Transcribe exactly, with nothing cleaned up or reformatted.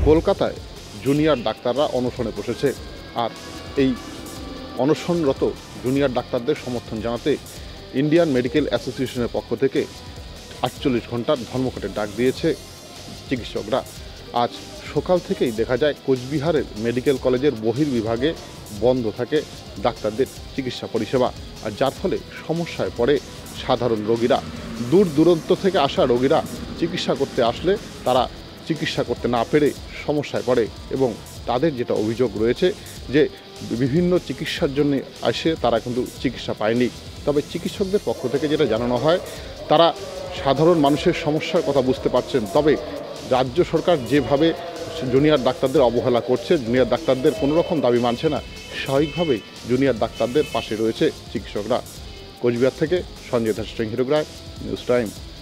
কলকাতায় জুনিয়র ডাক্তাররা অনশনে বসেছে। আর এই অনশনরত জুনিয়র ডাক্তারদের সমর্থন জানাতে ইন্ডিয়ান মেডিকেল অ্যাসোসিয়েশনের পক্ষ থেকে আটচল্লিশ ঘন্টার ধর্মঘটের ডাক দিয়েছে চিকিৎসকরা। আজ সকাল থেকেই দেখা যায় কোচবিহারের মেডিকেল কলেজের বহির্বিভাগে বন্ধ থাকে ডাক্তারদের চিকিৎসা পরিষেবা, আর যার ফলে সমস্যায় পড়ে সাধারণ রোগীরা। দূর দূরান্ত থেকে আসা রোগীরা চিকিৎসা করতে আসলে তারা চিকিৎসা করতে না পেরে সমস্যায় পড়ে, এবং তাদের যেটা অভিযোগ রয়েছে যে বিভিন্ন চিকিৎসার জন্য আসে তারা কিন্তু চিকিৎসা পায়নি। তবে চিকিৎসকদের পক্ষ থেকে যেটা জানানো হয়, তারা সাধারণ মানুষের সমস্যার কথা বুঝতে পারছেন, তবে রাজ্য সরকার যেভাবে জুনিয়র ডাক্তারদের অবহেলা করছে, জুনিয়র ডাক্তারদের কোনো রকম দাবি মানছে না, স্বাভাবিকভাবেই জুনিয়র ডাক্তারদের পাশে রয়েছে চিকিৎসকরা। কোচবিহার থেকে সঞ্জয় দাস, হিরোগ্রায়, নিউজ টাইম।